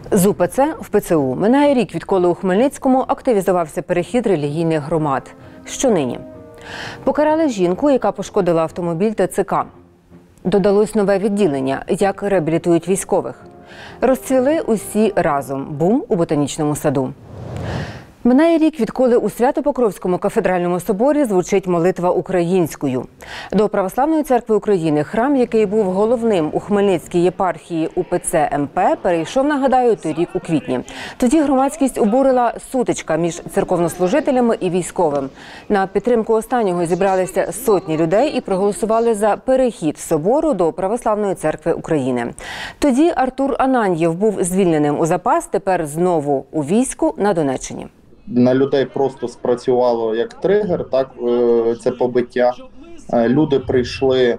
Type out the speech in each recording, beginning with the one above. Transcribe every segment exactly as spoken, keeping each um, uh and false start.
З УПЦ в ПЦУ минає рік, відколи у Хмельницькому активізувався перехід релігійних громад. Що нині? Покарали жінку, яка пошкодила автомобіль ТЦК. Додалось нове відділення, як реабілітують військових. Розцвіли усі разом. Бум у Ботанічному саду. Минає рік, відколи у Свято-Покровському кафедральному соборі звучить молитва українською. До Православної церкви України храм, який був головним у Хмельницькій єпархії УПЦ МП, перейшов, нагадаю, торік у квітні. Тоді громадськість обурила сутичка між церковнослужителями і військовим. На підтримку останнього зібралися сотні людей і проголосували за перехід собору до Православної церкви України. Тоді Артур Ананьєв був звільненим у запас, тепер знову у війську на Донеччині. На людей просто спрацювало як тригер, так, це побиття. Люди прийшли,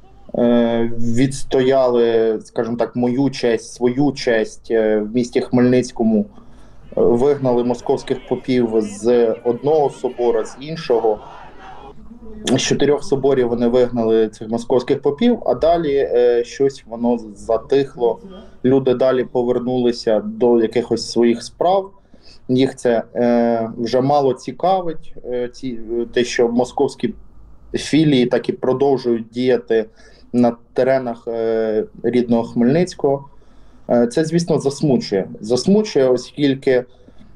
відстояли, скажімо так, мою честь, свою честь в місті Хмельницькому, вигнали московських попів з одного собору, з іншого. З чотирьох соборів вони вигнали цих московських попів, а далі щось воно затихло. Люди далі повернулися до якихось своїх справ. Їх це е, вже мало цікавить, е, ці, те, що московські філії так і продовжують діяти на теренах е, рідного Хмельницького. Е, це, звісно, засмучує. Засмучує, оскільки е,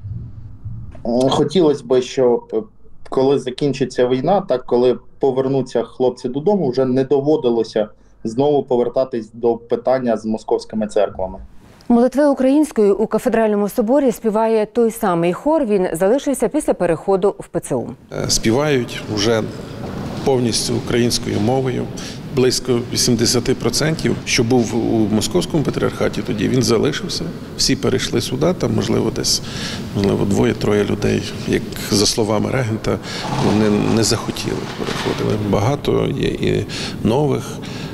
хотілося б, щоб коли закінчиться війна, так коли повернуться хлопці додому, вже не доводилося знову повертатись до питання з московськими церквами. Молитви українською у кафедральному соборі співає той самий хор. Він залишився після переходу в ПЦУ. Співають вже повністю українською мовою. Близько вісімдесят відсотків, що був у Московському патріархаті, тоді він залишився. Всі перейшли сюди, там, можливо, десь можливо, двоє-троє людей, як за словами регента, вони не захотіли переходити. Багато є і нових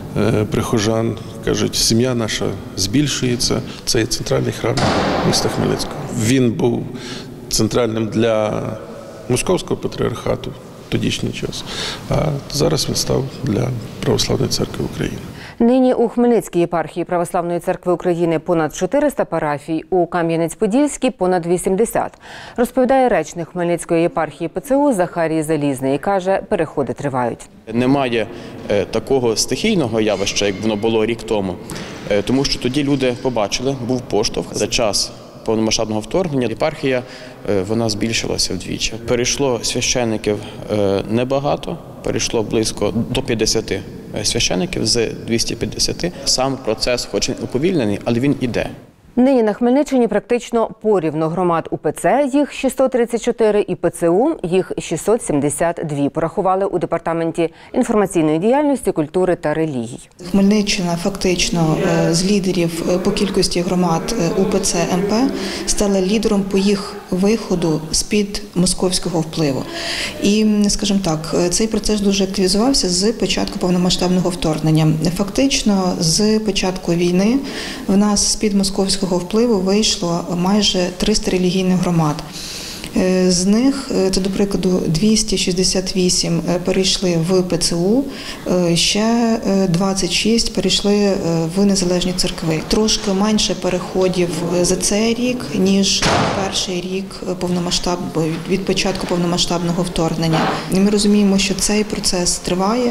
прихожан. Кажуть, сім'я наша збільшується. Це є центральний храм міста Хмельницького. Він був центральним для Московського патріархату в тодішній час, а зараз він став для Православної церкви України. Нині у Хмельницькій єпархії Православної церкви України понад чотириста парафій, у Кам'янець-Подільській понад вісімдесят. Розповідає речник Хмельницької єпархії ПЦУ Захарій Залізний і каже, переходи тривають. Немає такого стихійного явища, як воно було рік тому, тому що тоді люди побачили, був поштовх. За час повномасштабного вторгнення єпархія вона збільшилася вдвічі. Перейшло священників небагато, перейшло близько до п'ятдесяти священників з двохсот п'ятдесяти. Сам процес хоч і уповільнений, але він іде. Нині на Хмельниччині практично порівно громад УПЦ, їх шістсот тридцять чотири, і ПЦУ, їх шістсот сімдесят два, порахували у Департаменті інформаційної діяльності, культури та релігій. Хмельниччина фактично з лідерів по кількості громад УПЦ МП стала лідером по їх виходу з-під московського впливу. І, скажімо так, цей процес дуже активізувався з початку повномасштабного вторгнення. Фактично, з початку війни в нас з-під московського впливу вийшло майже триста релігійних громад. З них, це, до прикладу, двісті шістдесят вісім перейшли в ПЦУ, ще двадцять шість перейшли в незалежні церкви. Трошки менше переходів за цей рік, ніж перший рік повномасштаб... від початку повномасштабного вторгнення. І ми розуміємо, що цей процес триває.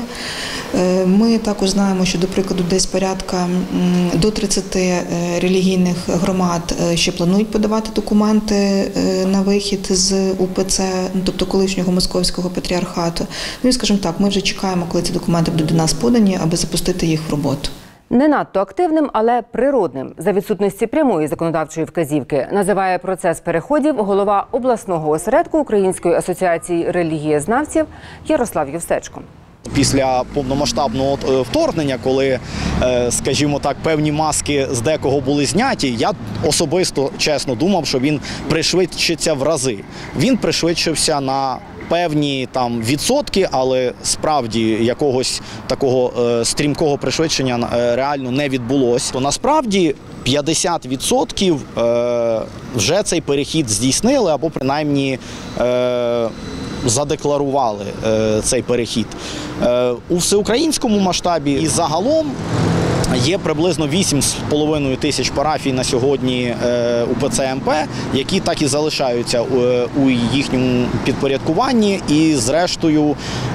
Ми також знаємо, що, до прикладу, десь порядка до тридцяти релігійних громад ще планують подавати документи на вихід з УПЦ, тобто колишнього московського патріархату. Ну і, скажімо так, ми вже чекаємо, коли ці документи будуть до нас подані, аби запустити їх в роботу. Не надто активним, але природним, за відсутності прямої законодавчої вказівки, називає процес переходів голова обласного осередку Української асоціації релігієзнавців Ярослав Євсечко. Після повномасштабного вторгнення, коли, скажімо так, певні маски з декого були зняті, я особисто, чесно, думав, що він пришвидшиться в рази. Він пришвидшився на певні там відсотки, але справді якогось такого е, стрімкого пришвидшення е, реально не відбулося. То насправді п'ятдесят відсотків е, вже цей перехід здійснили або принаймні е, задекларували е, цей перехід. Е, у всеукраїнському масштабі і загалом Є приблизно вісім з половиною тисяч парафій на сьогодні УПЦ МП, які так і залишаються у їхньому підпорядкуванні, і зрештою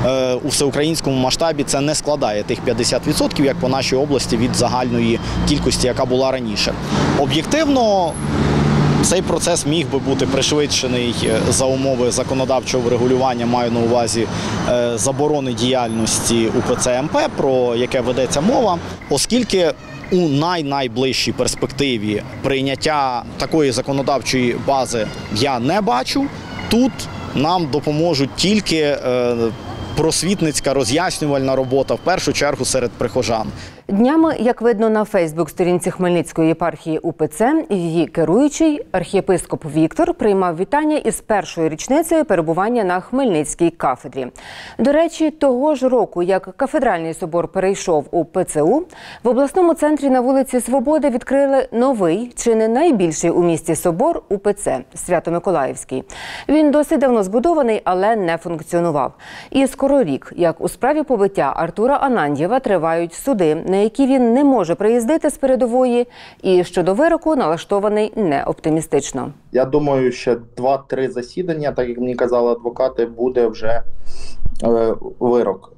у всеукраїнському масштабі це не складає тих п'ятдесят відсотків, як по нашій області, від загальної кількості, яка була раніше. Об'єктивно, цей процес міг би бути пришвидшений за умови законодавчого врегулювання, маю на увазі заборони діяльності УПЦ МП, про яке ведеться мова, оскільки у най-найближчій перспективі прийняття такої законодавчої бази я не бачу. Тут нам допоможуть тільки просвітницька роз'яснювальна робота, в першу чергу серед прихожан. Днями, як видно на Фейсбук-сторінці Хмельницької єпархії УПЦ, її керуючий архієпископ Віктор приймав вітання із першою річницею перебування на Хмельницькій кафедрі. До речі, того ж року, як кафедральний собор перейшов у ПЦУ, в обласному центрі на вулиці Свободи відкрили новий, чи не найбільший у місті собор УПЦ – Свято-Миколаївський. Він досить давно збудований, але не функціонував. І скоро рік, як у справі побиття Артура Ананьєва, тривають суди, на які він не може приїздити з передової, і щодо вироку налаштований не оптимістично. Я думаю, що два-три засідання, так як мені казали адвокати, буде вже е, вирок.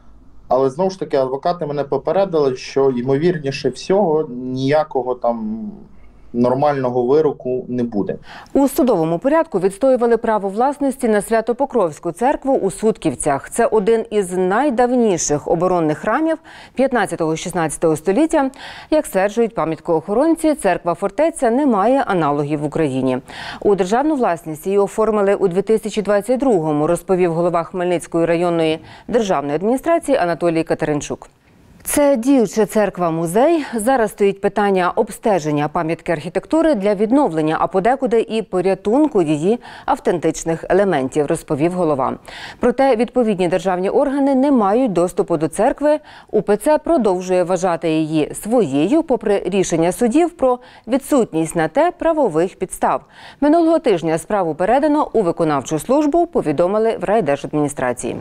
Але знову ж таки адвокати мене попередили, що ймовірніше всього ніякого там нормального вироку не буде. У судовому порядку відстоювали право власності на Свято-Покровську церкву у Сутківцях. Це один із найдавніших оборонних храмів п'ятнадцятого-шістнадцятого століття. Як стверджують пам'яткоохоронці, церква-фортеця не має аналогів в Україні. У державну власність її оформили у дві тисячі двадцять другому, розповів голова Хмельницької районної державної адміністрації Анатолій Катеринчук. Це діюча церква-музей. Зараз стоїть питання обстеження пам'ятки архітектури для відновлення, а подекуди і порятунку її автентичних елементів, розповів голова. Проте відповідні державні органи не мають доступу до церкви. УПЦ продовжує вважати її своєю, попри рішення судів про відсутність на те правових підстав. Минулого тижня справу передано у виконавчу службу, повідомили в райдержадміністрації.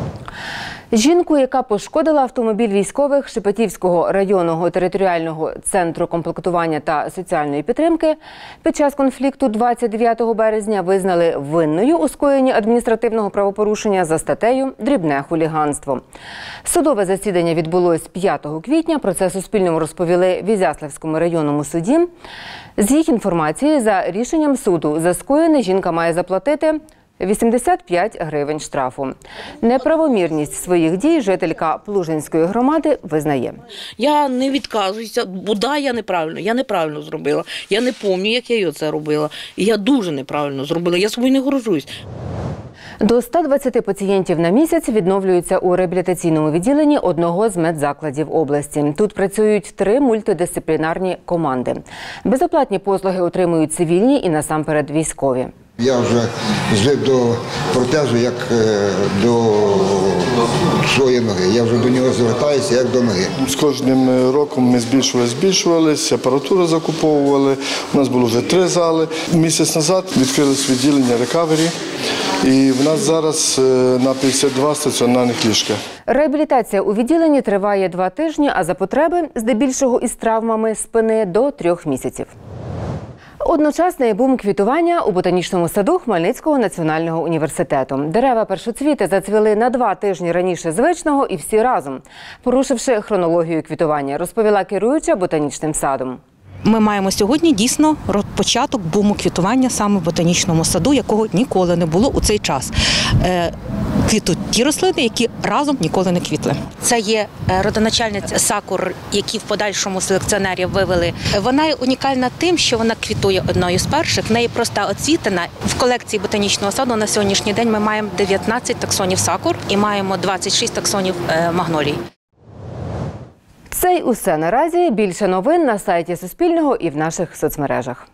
Жінку, яка пошкодила автомобіль військових Шепетівського районного територіального центру комплектування та соціальної підтримки, під час конфлікту двадцять дев'ятого березня визнали винною у скоєнні адміністративного правопорушення за статтею «Дрібне хуліганство». Судове засідання відбулось п'ятого квітня. Про це Суспільному розповіли в Ізяславському районному суді. З їх інформації, за рішенням суду, за скоєне жінка має заплатити вісімдесят п'ять гривень штрафу. Неправомірність своїх дій жителька Плужинської громади визнає. Я не відказуюся, бо да, я неправильно, я неправильно зробила. Я не пам'ятаю, як я це робила. І я дуже неправильно зробила, я собою не горжусь. До ста двадцяти пацієнтів на місяць відновлюються у реабілітаційному відділенні одного з медзакладів області. Тут працюють три мультидисциплінарні команди. Безоплатні послуги отримують цивільні і насамперед військові. Я вже звик до протезу як до своєї ноги. Я вже до нього звертаюся як до ноги. З кожним роком ми збільшували, збільшувалися, апаратуру закуповували. У нас було вже три зали. Місяць назад відкрилось відділення рекавері. І в нас зараз на п'ятдесят два стаціонарних ліжка. Реабілітація у відділенні триває два тижні, а за потреби, здебільшого із травмами спини, до трьох місяців. Одночасний бум квітування у ботанічному саду Хмельницького національного університету. Дерева першоцвіти зацвіли на два тижні раніше звичного і всі разом, порушивши хронологію квітування, розповіла керуюча ботанічним садом. Ми маємо сьогодні дійсно початок буму квітування саме в ботанічному саду, якого ніколи не було у цей час. Квітуть ті рослини, які разом ніколи не квітли. Це є родоначальниця сакур, які в подальшому селекціонерів вивели. Вона є унікальна тим, що вона квітує одною з перших. В неї проста оцвітина. В колекції ботанічного саду на сьогоднішній день ми маємо дев'ятнадцять таксонів сакур і маємо двадцять шість таксонів магнолій. Це й усе наразі. Більше новин на сайті Суспільного і в наших соцмережах.